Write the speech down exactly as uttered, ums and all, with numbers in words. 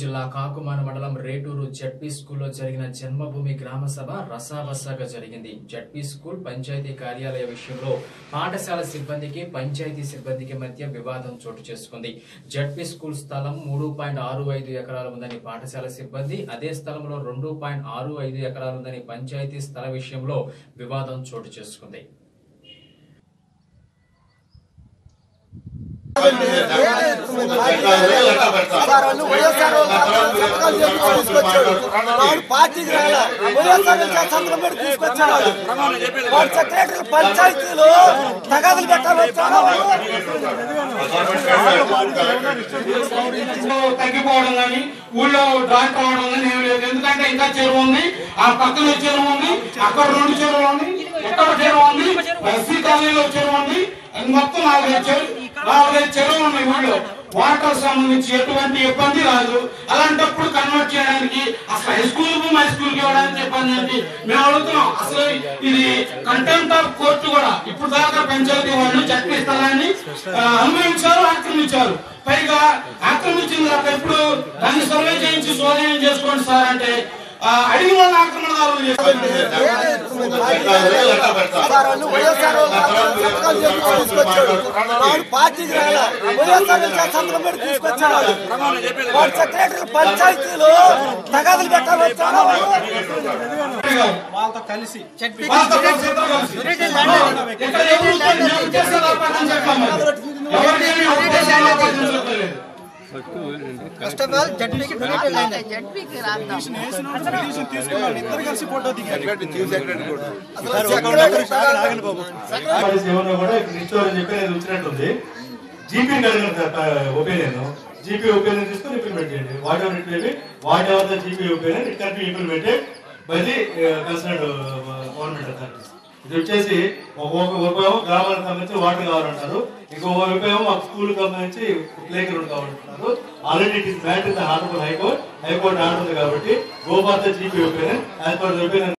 జిల్లా కాకుమాన మండలం రేటూరు జడ్పీ స్కూల్లో జరిగిన జన్మభూమి గ్రామ సభ రసాబసాగా జరిగింది. జడ్పీ స్కూల్ పంచాయతీ కార్యాలయ విషయంలో పాఠశాల సిబ్బందికి పంచాయతీ సిబ్బందికి మధ్య వివాదం చోటు చేసుకుంది. జడ్పీ స్కూల్ స్థలం మూడు పాయింట్ ఆరు ఐదు ఎకరాలు ఉందని పాఠశాల సిబ్బంది, అదే స్థలంలో రెండు పాయింట్ ఆరు ఐదు ఎకరాలు ఉందని పంచాయతీ స్థల విషయంలో వివాదం చోటు చేసుకుంది. పంచాయతీలో తగాదులు తగ్గిపోవడం కానీ ఊళ్ళో డాక్టర్ అవడం కానీ ఏం లేదు. ఎందుకంటే ఇంకా చెరువు ఉంది, ఆ పక్కన చెరువు ఉంది, అక్కడ రెండు చెరువులు ఉంది, ఎక్కడ చెరువు ఉంది, ఎస్సీ కాలనీలో చెరువు ఉంది, మొత్తం నాలుగైదు చెరువు నాలుగైదు చెరువులు ఉన్నాయి. ఊళ్ళో వాటర్ సంబంధించి ఎటువంటి ఇబ్బంది రాదు. అలాంటప్పుడు కన్వర్ట్ చేయడానికి అసలు హై స్కూల్ కు హై స్కూల్ కి ఇవ్వడానికి ఇబ్బంది ఏంటి మేము అడుగుతున్నాం. అసలు ఇది కంటెంప్ట్ ఆఫ్ కోర్టు కూడా ఇప్పుడు దాకా పంచాయతీ వాళ్ళు జడ్పీ స్థలాన్ని అనుభవించారు, ఆక్రమించారు. పైగా ఆక్రమించిన తర్వాత ఎప్పుడు దాన్ని సర్వే చేయించి స్వాధీనం చేసుకోండి సార్ అంటే అడిగిన వాళ్ళు ఆక్రమణదారులు పంచాయతీలో తగాదులు పెట్టాలి. వాళ్ళతో కలిసి జీపీ ఒపీనియన్ జీపీ ఒపీనియన్ తీసుకొని ఇంప్లిమెంట్ చేయండి. Whatever it may be, whatever the GP opinion it can be implemented by the concerned government authorities. ఇది వచ్చేసి ఒక ఉపయోగం గ్రామాలకు సంబంధించి వాటర్ కావాలంటారు, ఇంకో ఉపయోగం ఒక స్కూల్ సంబంధించి ప్లే గ్రౌండ్ కావాలంటున్నారు. Already it is matter in the honourable high court high court order ఉంది కాబట్టి go for the GP opinion as per the opinion